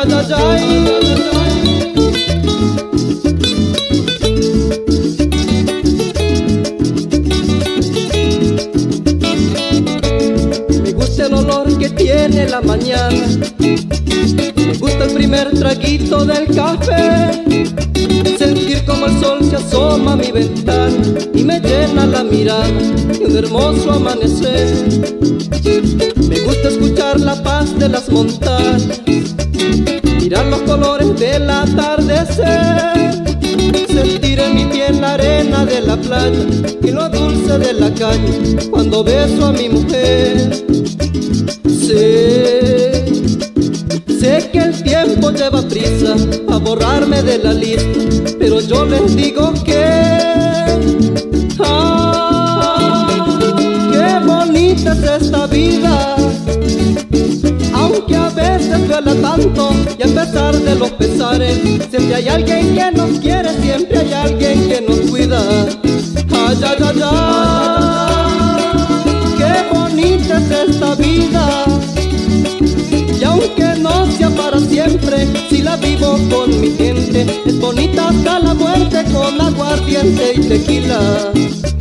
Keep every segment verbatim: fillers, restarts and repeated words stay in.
ay, ay, ay. Me gusta el olor que tiene la mañana, me gusta el primer traguito del café, sentir como el sol se asoma a mi ventana y me llena la mirada de un hermoso amanecer. Me gusta escuchar la paz de las montañas, mirar los colores del atardecer, sentir en mi piel la arena de la playa y lo dulce de la calle cuando beso a mi mujer. Sé, sé que el tiempo lleva prisa a borrarme de la lista, pero yo les digo que ah, qué bonita es esta vida, aunque a veces duela tanto y a pesar de los pesares, siempre hay alguien que nos quiere, siempre hay alguien que nos cuida. Ay, ay, ay, ay, qué bonita es esta vida, y aunque no sea para siempre, si la vivo con mi gente, es bonita hasta la muerte con aguardiente y tequila.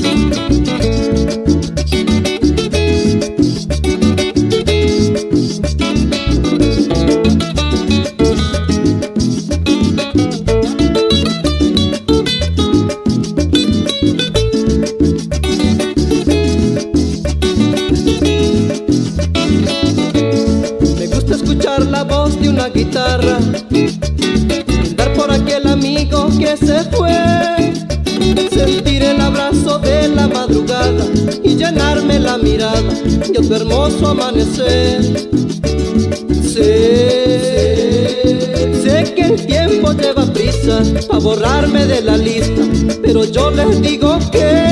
Escuchar la voz de una guitarra, brindar por aquel amigo que se fue, sentir el abrazo de la madrugada y llenarme la mirada de otro hermoso amanecer. Sé, sé que el tiempo lleva prisa a borrarme de la lista, pero yo les digo que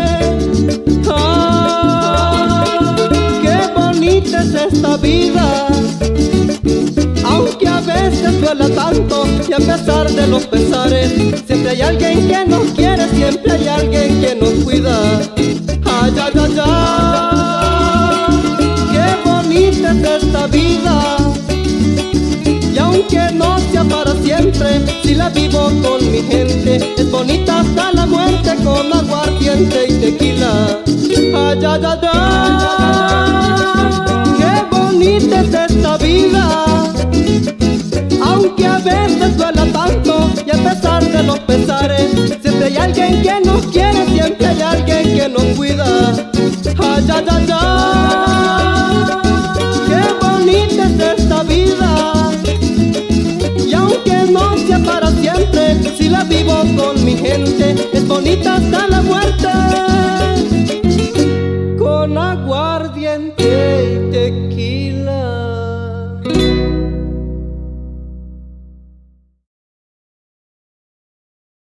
ah, qué bonita es esta vida, aunque a veces duela tanto y a pesar de los pesares, siempre hay alguien que nos quiere, siempre hay alguien que nos cuida. Ay, ay, ay, ay, qué bonita es esta vida, y aunque no sea para siempre, si la vivo con mi gente, es bonita hasta la muerte con aguardiente y tequila. Ay, ay, ay, ay, qué bonita es esta vida, aunque a veces duela tanto y a pesar de los pesares, siempre hay alguien que nos quiere, siempre hay alguien que nos cuida. Ay, ay, ay, ay, qué bonita es esta vida, y aunque no sea para siempre, si la vivo con mi gente, es bonita hasta la